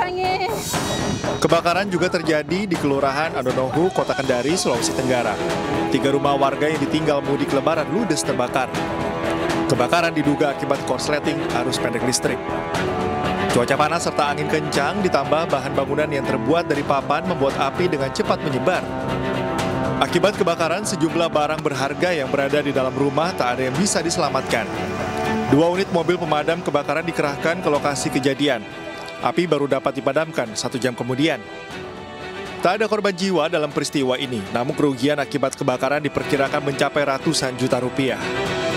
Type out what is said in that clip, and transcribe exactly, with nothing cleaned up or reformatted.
sarangi. Kebakaran juga terjadi di Kelurahan Andonohu, Kota Kendari, Sulawesi Tenggara. Tiga rumah warga yang ditinggal mudik lebaran ludes terbakar. Kebakaran diduga akibat korsleting arus pendek listrik. Cuaca panas serta angin kencang ditambah bahan bangunan yang terbuat dari papan membuat api dengan cepat menyebar. Akibat kebakaran, sejumlah barang berharga yang berada di dalam rumah tak ada yang bisa diselamatkan. Dua unit mobil pemadam kebakaran dikerahkan ke lokasi kejadian. Api baru dapat dipadamkan satu jam kemudian. Tak ada korban jiwa dalam peristiwa ini, namun kerugian akibat kebakaran diperkirakan mencapai ratusan juta rupiah.